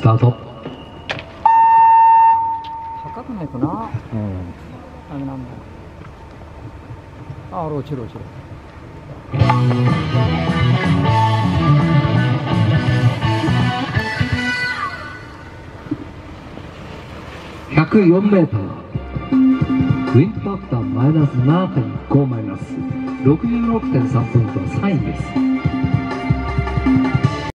タート。 高くないかな。ダメなんだ。あ、落ちる落ちる。 104メートル。ウィンドファクターマイナス 7.5 マイナス 66.3 ポイントは3位です。